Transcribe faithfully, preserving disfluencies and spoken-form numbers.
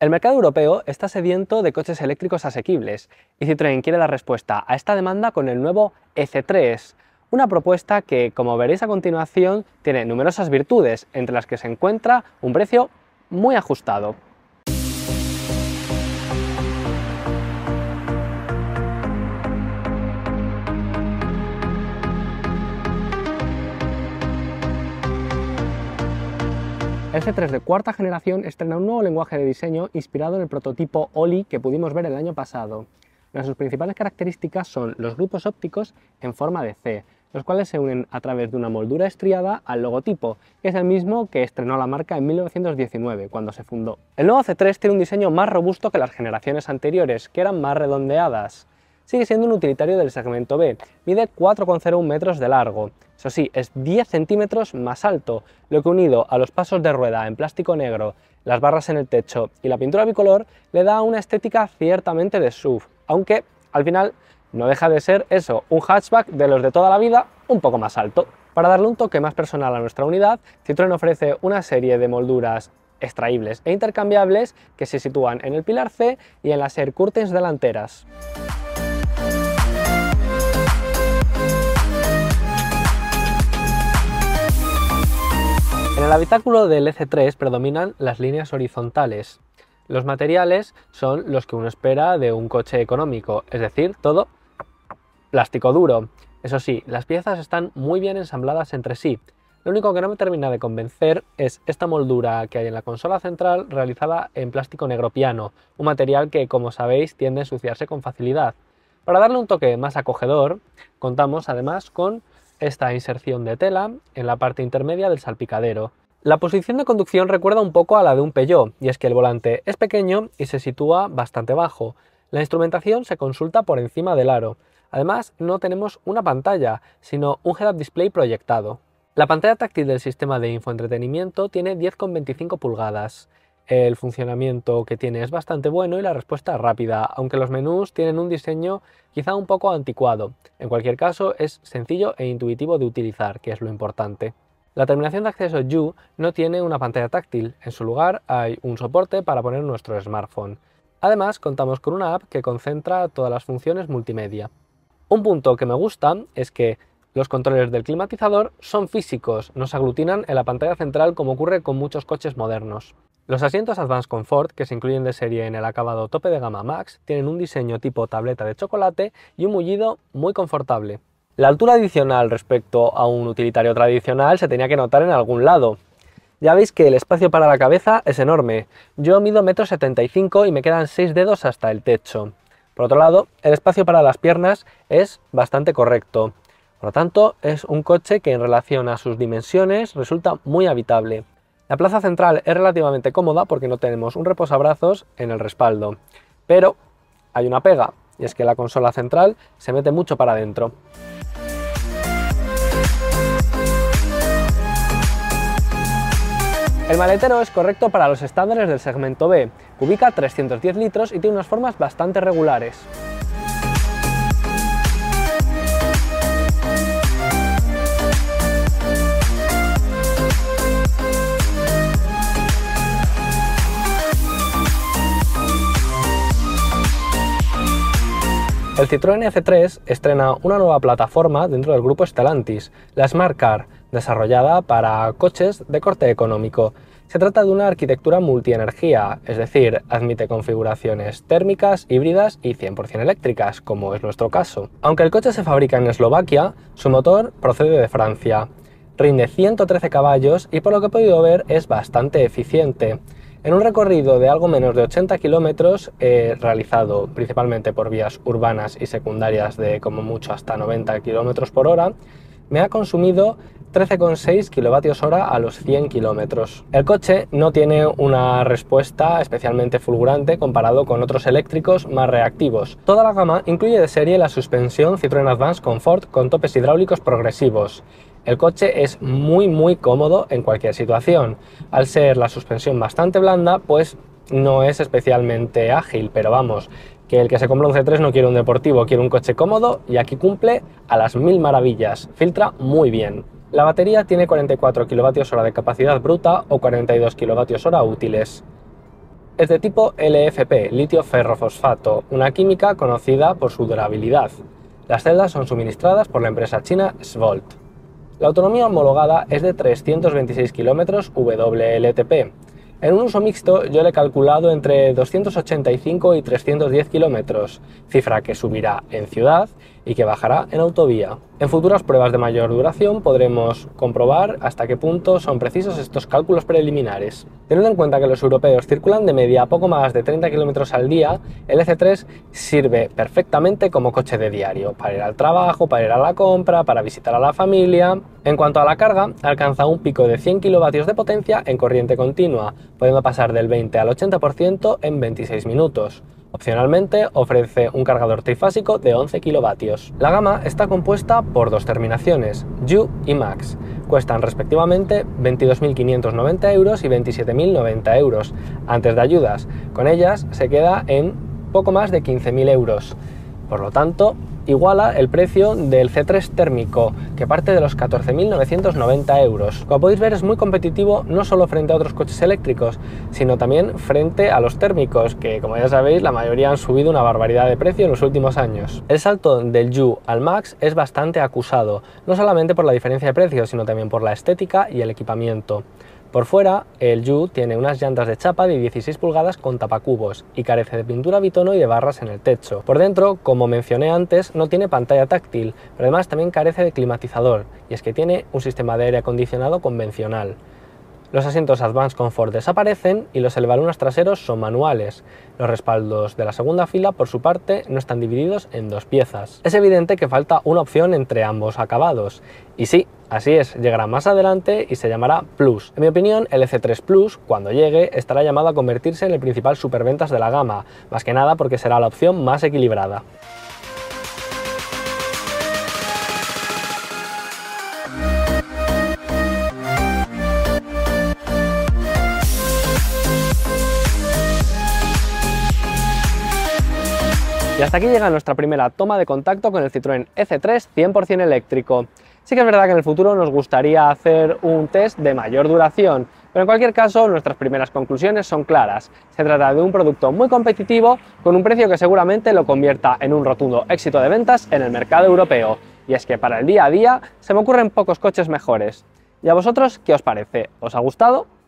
El mercado europeo está sediento de coches eléctricos asequibles y Citroën quiere dar respuesta a esta demanda con el nuevo E C tres, una propuesta que, como veréis a continuación, tiene numerosas virtudes, entre las que se encuentra un precio muy ajustado. El C tres de cuarta generación estrena un nuevo lenguaje de diseño inspirado en el prototipo Oli que pudimos ver el año pasado. Una de sus principales características son los grupos ópticos en forma de C, los cuales se unen a través de una moldura estriada al logotipo, que es el mismo que estrenó la marca en mil novecientos diecinueve, cuando se fundó. El nuevo C tres tiene un diseño más robusto que las generaciones anteriores, que eran más redondeadas. Sigue siendo un utilitario del segmento B, mide cuatro coma cero uno metros de largo. Eso sí, es diez centímetros más alto, lo que unido a los pasos de rueda en plástico negro, las barras en el techo y la pintura bicolor le da una estética ciertamente de S U V, aunque al final no deja de ser eso, un hatchback de los de toda la vida un poco más alto. Para darle un toque más personal a nuestra unidad, Citroën ofrece una serie de molduras extraíbles e intercambiables que se sitúan en el pilar C y en las air curtains delanteras. En el habitáculo del E C tres predominan las líneas horizontales. Los materiales son los que uno espera de un coche económico, es decir, todo plástico duro. Eso sí, las piezas están muy bien ensambladas entre sí. Lo único que no me termina de convencer es esta moldura que hay en la consola central realizada en plástico negro piano, un material que, como sabéis, tiende a ensuciarse con facilidad. Para darle un toque más acogedor, contamos además con esta inserción de tela en la parte intermedia del salpicadero. La posición de conducción recuerda un poco a la de un Peugeot, y es que el volante es pequeño y se sitúa bastante bajo. La instrumentación se consulta por encima del aro. Además, no tenemos una pantalla, sino un head-up display proyectado. La pantalla táctil del sistema de infoentretenimiento tiene diez coma veinticinco pulgadas. El funcionamiento que tiene es bastante bueno y la respuesta es rápida, aunque los menús tienen un diseño quizá un poco anticuado. En cualquier caso, es sencillo e intuitivo de utilizar, que es lo importante. La terminación de acceso U no tiene una pantalla táctil, en su lugar hay un soporte para poner nuestro smartphone. Además, contamos con una app que concentra todas las funciones multimedia. Un punto que me gusta es que los controles del climatizador son físicos, no se aglutinan en la pantalla central como ocurre con muchos coches modernos. Los asientos Advanced Comfort, que se incluyen de serie en el acabado tope de gama Max, tienen un diseño tipo tableta de chocolate y un mullido muy confortable. La altura adicional respecto a un utilitario tradicional se tenía que notar en algún lado. Ya veis que el espacio para la cabeza es enorme. Yo mido uno metro setenta y cinco y me quedan seis dedos hasta el techo. Por otro lado, el espacio para las piernas es bastante correcto. Por lo tanto, es un coche que en relación a sus dimensiones resulta muy habitable. La plaza central es relativamente cómoda porque no tenemos un reposabrazos en el respaldo. Pero hay una pega, y es que la consola central se mete mucho para adentro. El maletero es correcto para los estándares del segmento B, ubica trescientos diez litros y tiene unas formas bastante regulares. El Citroën E C tres estrena una nueva plataforma dentro del grupo Stellantis, la Smart Car, desarrollada para coches de corte económico. Se trata de una arquitectura multienergía, es decir, admite configuraciones térmicas, híbridas y cien por cien eléctricas, como es nuestro caso. Aunque el coche se fabrica en Eslovaquia, su motor procede de Francia. Rinde ciento trece caballos y por lo que he podido ver es bastante eficiente. En un recorrido de algo menos de ochenta kilómetros, eh, realizado principalmente por vías urbanas y secundarias de como mucho hasta noventa kilómetros por hora, me ha consumido trece coma seis kilovatios hora a los cien kilómetros. El coche no tiene una respuesta especialmente fulgurante comparado con otros eléctricos más reactivos. Toda la gama incluye de serie la suspensión Citroën Advanced Comfort con topes hidráulicos progresivos. El coche es muy muy cómodo en cualquier situación. Al ser la suspensión bastante blanda, pues no es especialmente ágil, pero vamos, que el que se compra un C tres no quiere un deportivo, quiere un coche cómodo y aquí cumple a las mil maravillas, filtra muy bien. La batería tiene cuarenta y cuatro kilovatios hora de capacidad bruta o cuarenta y dos kilovatios hora útiles. es de tipo L F P, litio ferrofosfato, una química conocida por su durabilidad. Las celdas son suministradas por la empresa china Svolt. La autonomía homologada es de trescientos veintiséis kilómetros W L T P. En un uso mixto yo le he calculado entre doscientos ochenta y cinco y trescientos diez kilómetros, cifra que subirá en ciudad y que bajará en autovía. En futuras pruebas de mayor duración podremos comprobar hasta qué punto son precisos estos cálculos preliminares. Teniendo en cuenta que los europeos circulan de media a poco más de treinta kilómetros al día, el E C tres sirve perfectamente como coche de diario, para ir al trabajo, para ir a la compra, para visitar a la familia. En cuanto a la carga, alcanza un pico de cien kilovatios de potencia en corriente continua, pudiendo pasar del veinte al ochenta por ciento en veintiséis minutos. Opcionalmente ofrece un cargador trifásico de once kilovatios. La gama está compuesta por dos terminaciones, U y Max. Cuestan respectivamente veintidós mil quinientos noventa euros y veintisiete mil noventa euros, antes de ayudas. Con ellas se queda en poco más de quince mil euros. Por lo tanto, iguala el precio del C tres térmico, que parte de los catorce mil novecientos noventa euros. Como podéis ver, es muy competitivo no solo frente a otros coches eléctricos, sino también frente a los térmicos, que como ya sabéis, la mayoría han subido una barbaridad de precio en los últimos años. El salto del U al Max es bastante acusado, no solamente por la diferencia de precio, sino también por la estética y el equipamiento. Por fuera, el U tiene unas llantas de chapa de dieciséis pulgadas con tapacubos y carece de pintura bitono y de barras en el techo. Por dentro, como mencioné antes, no tiene pantalla táctil, pero además también carece de climatizador, y es que tiene un sistema de aire acondicionado convencional. Los asientos Advanced Comfort desaparecen y los elevalunas traseros son manuales. Los respaldos de la segunda fila, por su parte, no están divididos en dos piezas. Es evidente que falta una opción entre ambos acabados. Y sí, así es, llegará más adelante y se llamará Plus. En mi opinión, el E C tres Plus, cuando llegue, estará llamado a convertirse en el principal superventas de la gama, más que nada porque será la opción más equilibrada. Y hasta aquí llega nuestra primera toma de contacto con el Citroën E C tres cien por cien eléctrico. Sí que es verdad que en el futuro nos gustaría hacer un test de mayor duración, pero en cualquier caso nuestras primeras conclusiones son claras. Se trata de un producto muy competitivo con un precio que seguramente lo convierta en un rotundo éxito de ventas en el mercado europeo. Y es que para el día a día se me ocurren pocos coches mejores. ¿Y a vosotros qué os parece? ¿Os ha gustado?